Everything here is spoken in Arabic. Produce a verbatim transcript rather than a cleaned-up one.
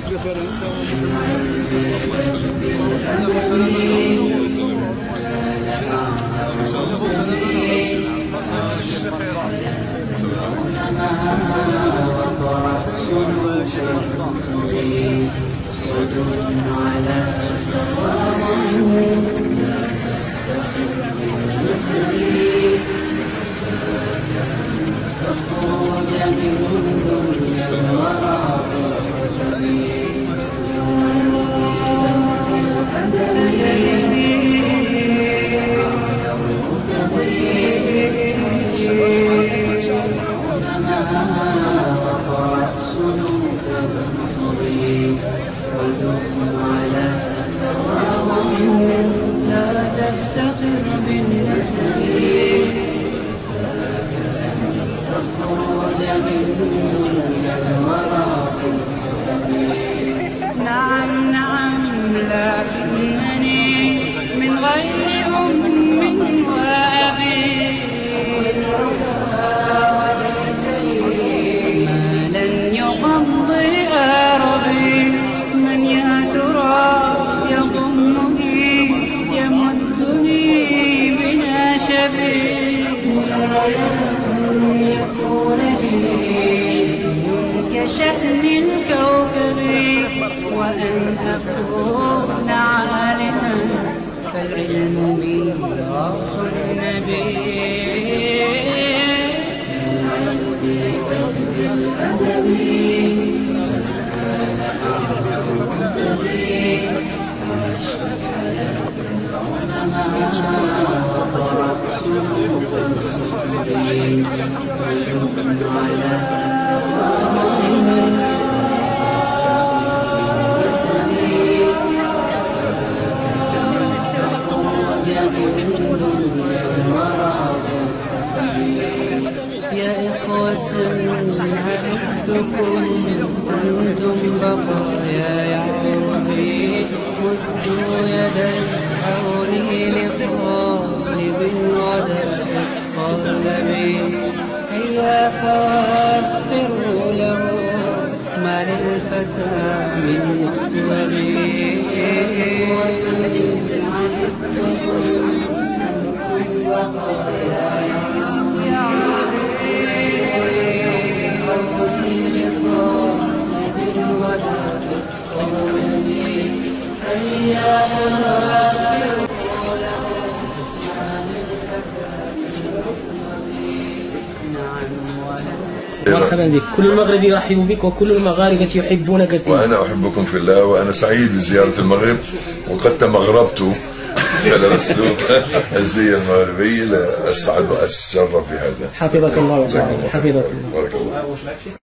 نعم نعم لكنني من غير أم وأبي ما لن يقضي أربي من يا ترى يضمني يمدني بلا شبيه يكون لي كشأن الكوكب وأن أكون عالما فالعلم ميراث النبي يا إخوة عهدتكم أنتم بقايا يعربي مدوا يدي حولي لطالب الغداء قلبي هيا فاغفروا له ما للفتى من مطلبي مرحبا بك. كل المغرب يرحب بك وكل المغاربة يحبونك فيه. وأنا أحبكم في الله، وأنا سعيد بزيارة المغرب، وقد تمغربت فلبست الزي المغربي. أسعد وأتشرف بهذا. حفظك الله وبارك. حفظك الله.